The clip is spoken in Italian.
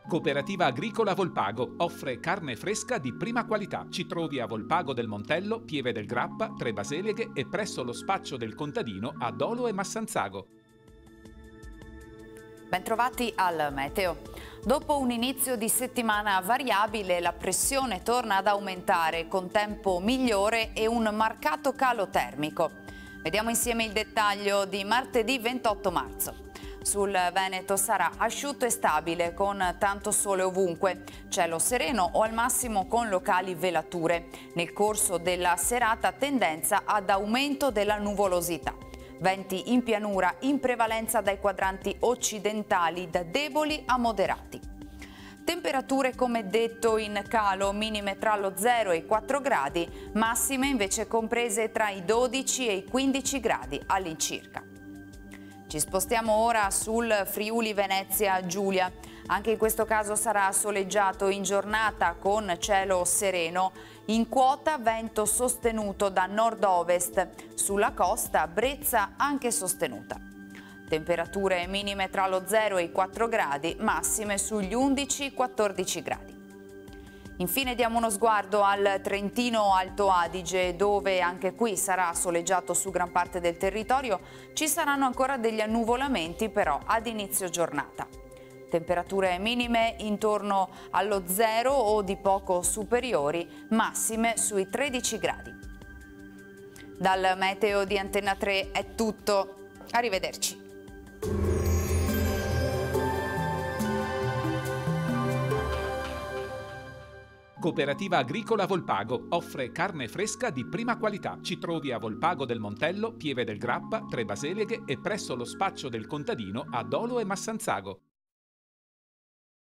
Cooperativa Agricola Volpago offre carne fresca di prima qualità. Ci trovi a Volpago del Montello, Pieve del Grappa, Tre Baseleghe e presso lo spaccio del contadino a Dolo e Massanzago. Bentrovati al Meteo. Dopo un inizio di settimana variabile, la pressione torna ad aumentare con tempo migliore e un marcato calo termico. Vediamo insieme il dettaglio di martedì 28 marzo. Sul Veneto sarà asciutto e stabile con tanto sole ovunque, cielo sereno o al massimo con locali velature. Nel corso della serata tendenza ad aumento della nuvolosità. Venti in pianura in prevalenza dai quadranti occidentali da deboli a moderati. Temperature come detto in calo, minime tra lo 0 e i 4 gradi, massime invece comprese tra i 12 e i 15 gradi all'incirca. Ci spostiamo ora sul Friuli Venezia Giulia. Anche in questo caso sarà soleggiato in giornata con cielo sereno. In quota vento sostenuto da nord-ovest. Sulla costa brezza anche sostenuta. Temperature minime tra lo 0 e i 4 gradi, massime sugli 11-14 gradi. Infine diamo uno sguardo al Trentino Alto Adige, dove anche qui sarà soleggiato su gran parte del territorio. Ci saranno ancora degli annuvolamenti però ad inizio giornata. Temperature minime intorno allo 0 o di poco superiori, massime sui 13 gradi. Dal Meteo di Antenna 3 è tutto. Arrivederci. Cooperativa Agricola Volpago offre carne fresca di prima qualità. Ci trovi a Volpago del Montello, Pieve del Grappa, Tre Baseleghe e presso lo spaccio del contadino a Dolo e Massanzago.